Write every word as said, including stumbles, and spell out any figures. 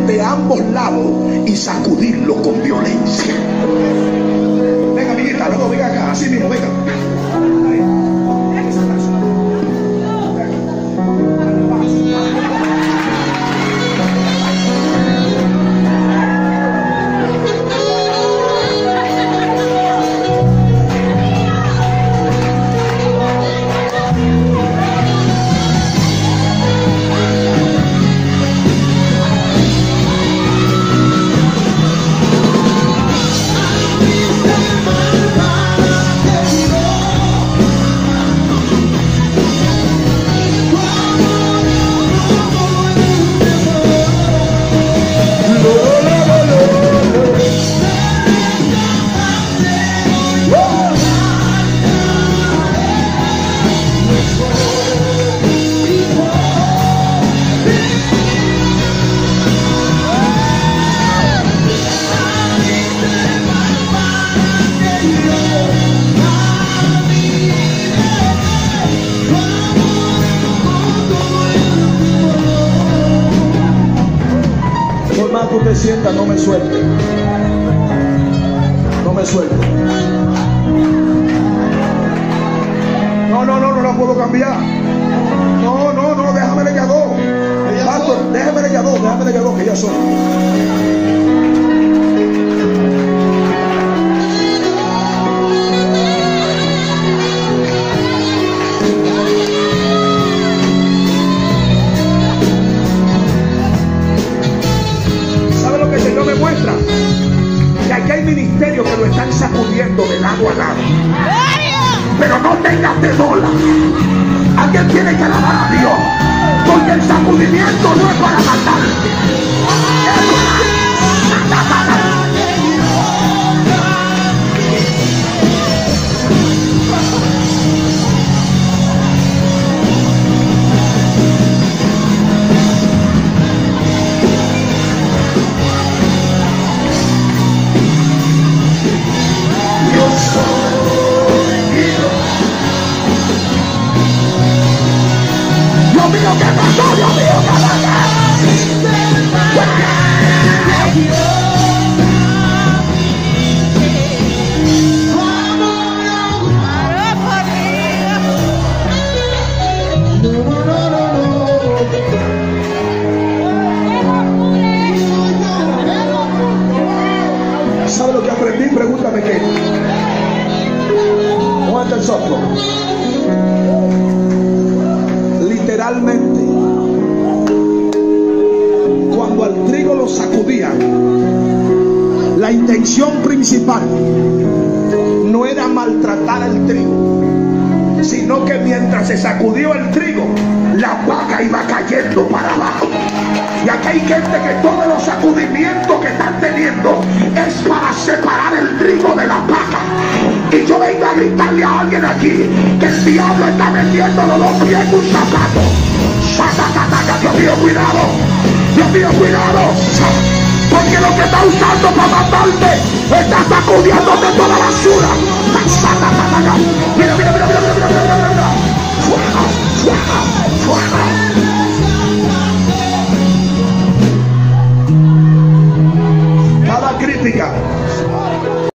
de ambos lados y sacudirlo con violencia. Venga, amiguita, luego venga acá, así mismo, venga. Tú te sientas, no me suelte, no me suelte. No, no, no, no la puedo cambiar. No, no, no, déjame ya dos. Pastor, déjame ya dos, déjame ya dos, que ya son. Que aquí hay ministerios que lo están sacudiendo de lado a lado. Pero no tengas temor. Alguien tiene que alabar a Dios, porque el sacudimiento no es para matar, es para matar. Dios mío, ¿qué pasó? Dios mío, ¿qué pasó? ¿Sabe lo que aprendí? Pregúntame qué. Aguanta el software. Literalmente, cuando al trigo lo sacudían, la intención principal no era maltratar al trigo, sino que mientras se sacudió el trigo, la paga iba cayendo para abajo. Y aquí hay gente que todos los sacudimientos que están teniendo es para separar el trigo de la paga. Y yo vengo a gritarle a alguien aquí que el diablo está metiendo los dos pies en un zapato. Dios mío, cuidado. Dios mío, cuidado. Porque lo que está usando para matarte está sacudiéndote toda la basura.